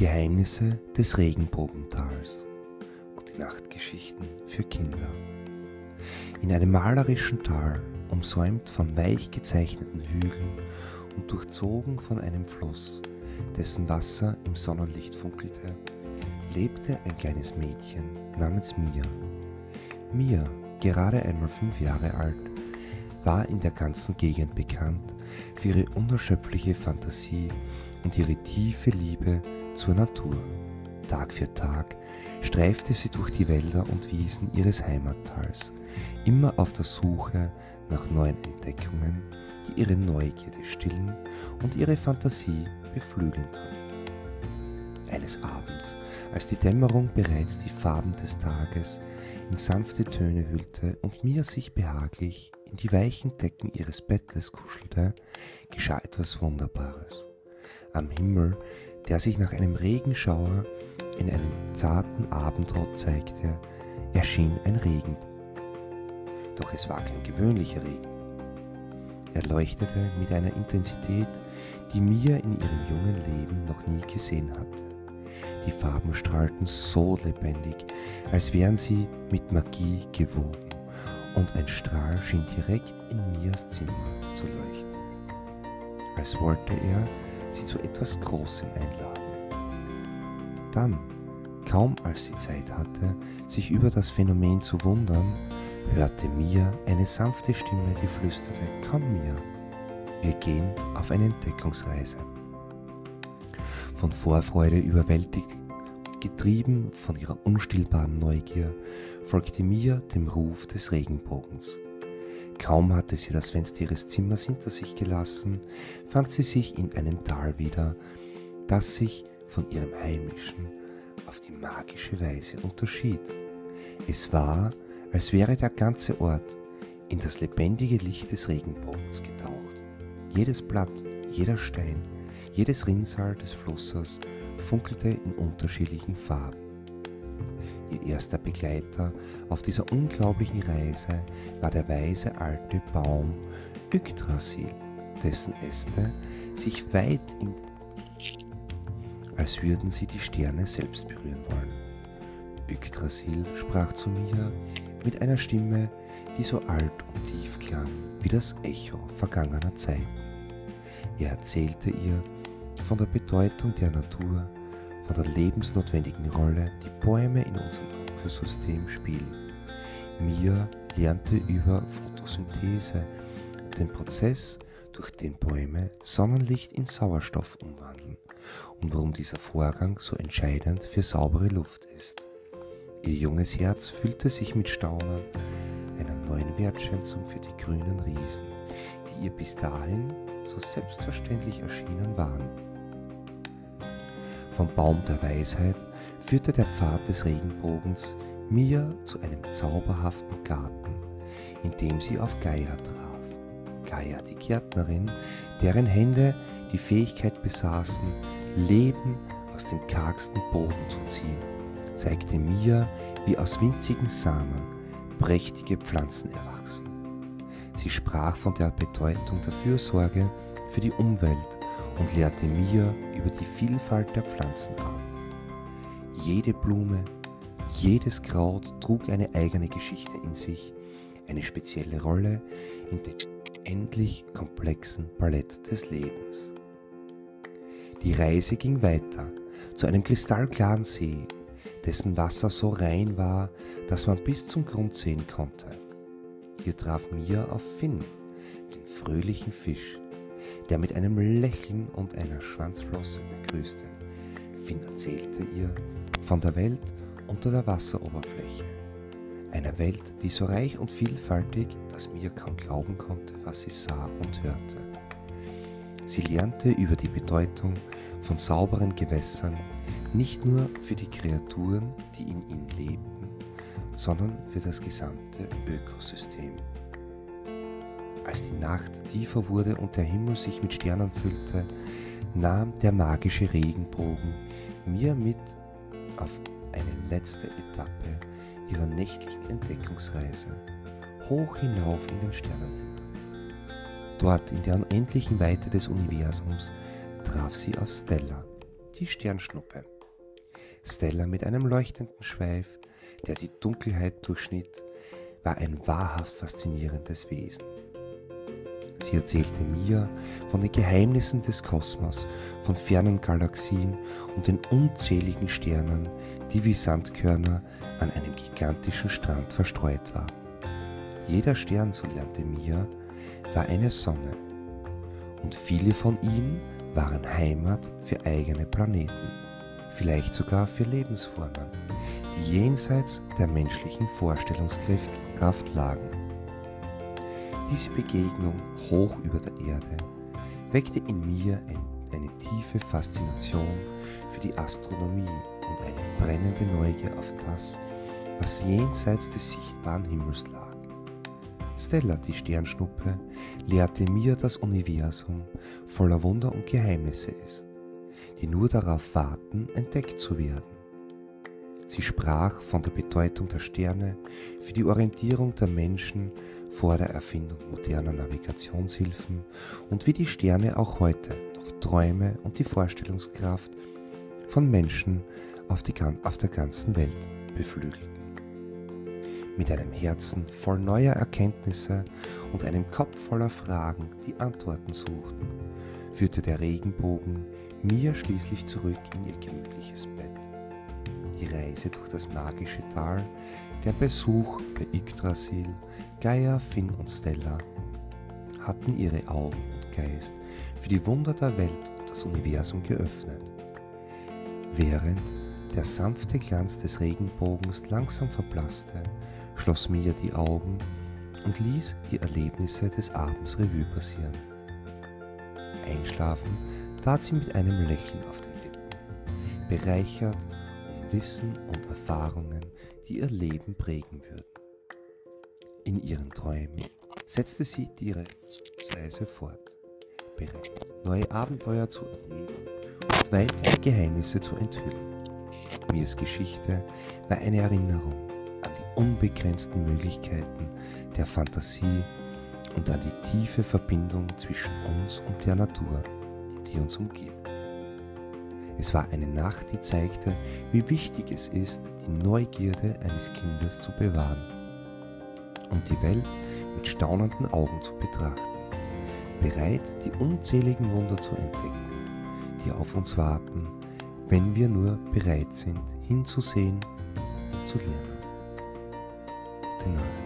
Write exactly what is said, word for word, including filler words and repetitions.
Geheimnisse des Regenbogentals und die Nachtgeschichten für Kinder. In einem malerischen Tal, umsäumt von weich gezeichneten Hügeln und durchzogen von einem Fluss, dessen Wasser im Sonnenlicht funkelte, lebte ein kleines Mädchen namens Mia. Mia, gerade einmal fünf Jahre alt, war in der ganzen Gegend bekannt für ihre unerschöpfliche Fantasie und ihre tiefe Liebe zur Natur. Tag für Tag streifte sie durch die Wälder und Wiesen ihres Heimattals, immer auf der Suche nach neuen Entdeckungen, die ihre Neugierde stillen und ihre Fantasie beflügeln konnten. Eines Abends, als die Dämmerung bereits die Farben des Tages in sanfte Töne hüllte und Mia sich behaglich in die weichen Decken ihres Bettes kuschelte, geschah etwas Wunderbares. Am Himmel, der sich nach einem Regenschauer in einem zarten Abendrot zeigte, erschien ein Regenbogen. Doch es war kein gewöhnlicher Regenbogen. Er leuchtete mit einer Intensität, die Mia in ihrem jungen Leben noch nie gesehen hatte. Die Farben strahlten so lebendig, als wären sie mit Magie gewoben, und ein Strahl schien direkt in Mias Zimmer zu leuchten, als wollte er sie zu etwas Großem einladen. Dann, kaum als sie Zeit hatte, sich über das Phänomen zu wundern, hörte Mia eine sanfte Stimme, die flüsterte: „Komm, Mia, wir gehen auf eine Entdeckungsreise." Von Vorfreude überwältigt, getrieben von ihrer unstillbaren Neugier, folgte Mia dem Ruf des Regenbogens. Kaum hatte sie das Fenster ihres Zimmers hinter sich gelassen, fand sie sich in einem Tal wieder, das sich von ihrem heimischen auf die magische Weise unterschied. Es war, als wäre der ganze Ort in das lebendige Licht des Regenbogens getaucht. Jedes Blatt, jeder Stein, jedes Rinnsal des Flusses funkelte in unterschiedlichen Farben. Ihr erster Begleiter auf dieser unglaublichen Reise war der weise alte Baum Yggdrasil, dessen Äste sich weit in, als würden sie die Sterne selbst berühren wollen. Yggdrasil sprach zu Mia mit einer Stimme, die so alt und tief klang wie das Echo vergangener Zeiten. Er erzählte ihr von der Bedeutung der Natur, von der lebensnotwendigen Rolle, die Bäume in unserem Ökosystem spielen. Mia lernte über Photosynthese, den Prozess, durch den Bäume Sonnenlicht in Sauerstoff umwandeln, und warum dieser Vorgang so entscheidend für saubere Luft ist. Ihr junges Herz füllte sich mit Staunen, einer neuen Wertschätzung für die grünen Riesen, die ihr bis dahin so selbstverständlich erschienen waren. Vom Baum der Weisheit führte der Pfad des Regenbogens Mia zu einem zauberhaften Garten, in dem sie auf Gaia traf. Gaia, die Gärtnerin, deren Hände die Fähigkeit besaßen, Leben aus dem kargsten Boden zu ziehen, zeigte Mia, wie aus winzigen Samen prächtige Pflanzen erwachsen. Sie sprach von der Bedeutung der Fürsorge für die Umwelt und lehrte Mia über die Vielfalt der Pflanzenarten. Jede Blume, jedes Kraut trug eine eigene Geschichte in sich, eine spezielle Rolle in der endlich komplexen Palette des Lebens. Die Reise ging weiter zu einem kristallklaren See, dessen Wasser so rein war, dass man bis zum Grund sehen konnte. Hier traf Mia auf Finn, den fröhlichen Fisch, der mit einem Lächeln und einer Schwanzflosse begrüßte. Finn erzählte ihr von der Welt unter der Wasseroberfläche, einer Welt, die so reich und vielfältig, dass Mia kaum glauben konnte, was sie sah und hörte. Sie lernte über die Bedeutung von sauberen Gewässern, nicht nur für die Kreaturen, die in ihnen lebten, sondern für das gesamte Ökosystem. Als die Nacht tiefer wurde und der Himmel sich mit Sternen füllte, nahm der magische Regenbogen Mia mit auf eine letzte Etappe ihrer nächtlichen Entdeckungsreise, hoch hinauf in den Sternenhimmel. Dort in der unendlichen Weite des Universums traf sie auf Stella, die Sternschnuppe. Stella mit einem leuchtenden Schweif, der die Dunkelheit durchschnitt, war ein wahrhaft faszinierendes Wesen. Sie erzählte Mia von den Geheimnissen des Kosmos, von fernen Galaxien und den unzähligen Sternen, die wie Sandkörner an einem gigantischen Strand verstreut waren. Jeder Stern, so lernte Mia, war eine Sonne, und viele von ihnen waren Heimat für eigene Planeten, vielleicht sogar für Lebensformen, die jenseits der menschlichen Vorstellungskraft lagen. Diese Begegnung hoch über der Erde weckte in mir ein, eine tiefe Faszination für die Astronomie und eine brennende Neugier auf das, was jenseits des sichtbaren Himmels lag. Stella, die Sternschnuppe, lehrte mir das Universum voller Wunder und Geheimnisse ist, die nur darauf warten, entdeckt zu werden. Sie sprach von der Bedeutung der Sterne für die Orientierung der Menschen vor der Erfindung moderner Navigationshilfen und wie die Sterne auch heute noch Träume und die Vorstellungskraft von Menschen auf, die, auf der ganzen Welt beflügelten. Mit einem Herzen voll neuer Erkenntnisse und einem Kopf voller Fragen, die Antworten suchten, führte der Regenbogen Mia schließlich zurück in ihr gemütliches Bett. Die Reise durch das magische Tal, der Besuch bei Yggdrasil, Gaia, Finn und Stella hatten ihre Augen und Geist für die Wunder der Welt und das Universum geöffnet. Während der sanfte Glanz des Regenbogens langsam verblasste, schloss Mia die Augen und ließ die Erlebnisse des Abends Revue passieren. Einschlafen tat sie mit einem Lächeln auf den Lippen, bereichert um Wissen und Erfahrungen, die ihr Leben prägen würden. In ihren Träumen setzte sie ihre Reise fort, bereit, neue Abenteuer zu erleben und weitere Geheimnisse zu enthüllen. Mias Geschichte war eine Erinnerung an die unbegrenzten Möglichkeiten der Fantasie und an die tiefe Verbindung zwischen uns und der Natur, die uns umgibt. Es war eine Nacht, die zeigte, wie wichtig es ist, die Neugierde eines Kindes zu bewahren und die Welt mit staunenden Augen zu betrachten, bereit, die unzähligen Wunder zu entdecken, die auf uns warten, wenn wir nur bereit sind, hinzusehen und zu lernen. Gute Nacht.